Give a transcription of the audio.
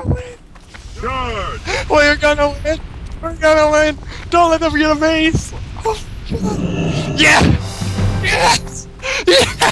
win! Charge! We're gonna win! We're gonna win! Don't let them get a base! Oh, yeah! Yes! Yes!